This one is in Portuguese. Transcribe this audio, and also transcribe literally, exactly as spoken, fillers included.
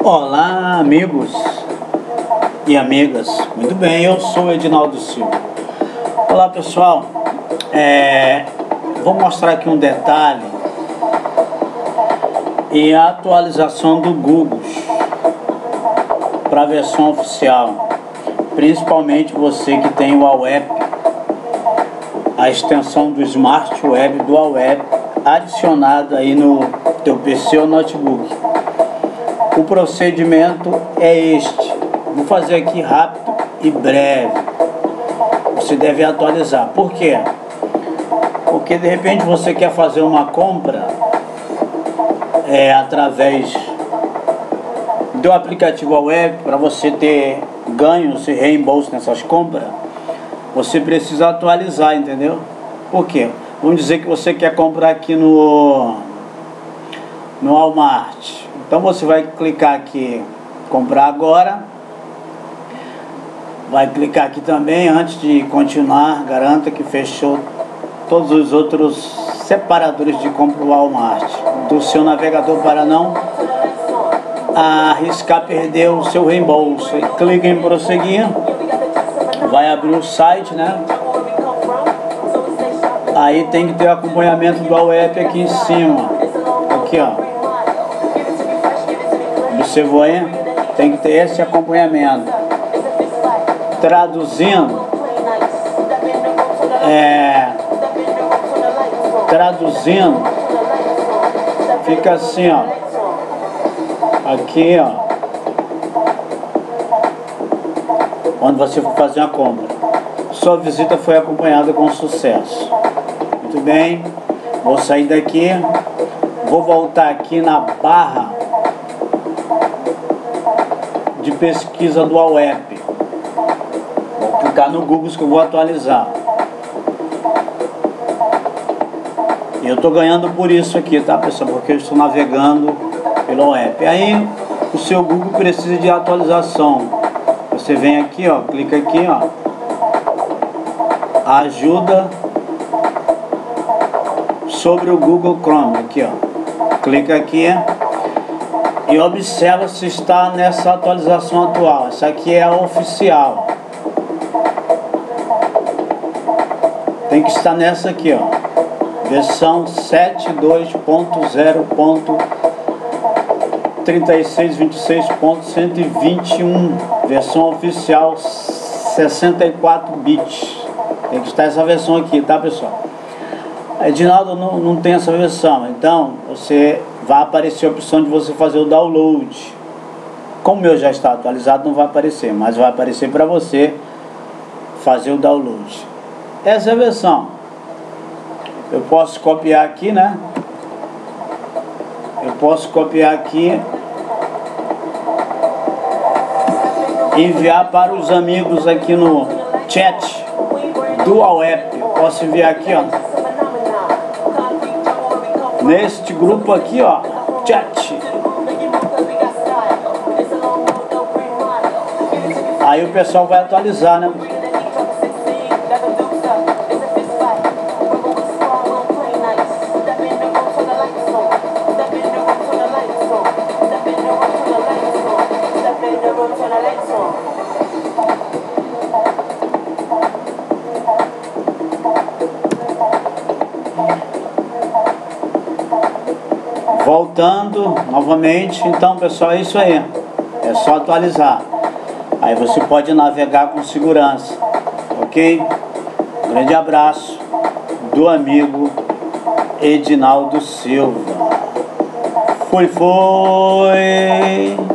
Olá, amigos e amigas. Muito bem, eu sou o Edinaldo Silva. Olá, pessoal. É, vou mostrar aqui um detalhe e a atualização do Google para a versão oficial. Principalmente você que tem o AWeP, a extensão do Smart Web do AWeP adicionada aí no teu P C ou notebook. O procedimento é este. Vou fazer aqui rápido e breve. Você deve atualizar. Por quê? Porque de repente você quer fazer uma compra é, através do aplicativo AWeP para você ter ganhos e reembolso nessas compras. Você precisa atualizar, entendeu? Por quê? Vamos dizer que você quer comprar aqui no, no Walmart. Então você vai clicar aqui, comprar agora. Vai clicar aqui também, antes de continuar, garanta que fechou todos os outros separadores de compra do Walmart. Do seu navegador para não arriscar perder o seu reembolso. E clica em prosseguir. Vai abrir o site, né? Aí tem que ter o acompanhamento do AWeP aqui em cima. Aqui, ó. Observou aí? Tem que ter esse acompanhamento. Traduzindo, é, traduzindo, fica assim, ó. Aqui, ó. Onde você for fazer uma compra. Sua visita foi acompanhada com sucesso. Muito bem. Vou sair daqui. Vou voltar aqui na barra de pesquisa do AWeP. Vou clicar no Google que eu vou atualizar. E eu estou ganhando por isso aqui, tá, pessoal? Porque eu estou navegando pelo AWeP. Aí o seu Google precisa de atualização. Você vem aqui, ó, clica aqui, ó. Ajuda sobre o Google Chrome, aqui, ó. Clica aqui e observa se está nessa atualização atual. Essa aqui é a oficial. Tem que estar nessa aqui, ó. Versão sete dois ponto zero ponto trinta e seis vinte e seis ponto cento e vinte e um. Versão oficial sessenta e quatro bits. Tem que estar essa versão aqui, tá, pessoal? Edinaldo não, não tem essa versão. Então, você vai aparecer a opção de você fazer o download. Como o meu já está atualizado, não vai aparecer, mas vai aparecer para você fazer o download. Essa é a versão. Eu posso copiar aqui, né? Eu posso copiar aqui e enviar para os amigos aqui no chat do AWeP. Eu posso enviar aqui, ó. Neste grupo aqui, ó, chat. Aí o pessoal vai atualizar, né? Voltando novamente, então, pessoal, é isso aí. É só atualizar. Aí você pode navegar com segurança. Ok? Um grande abraço do amigo Edinaldo Silva. Foi, foi!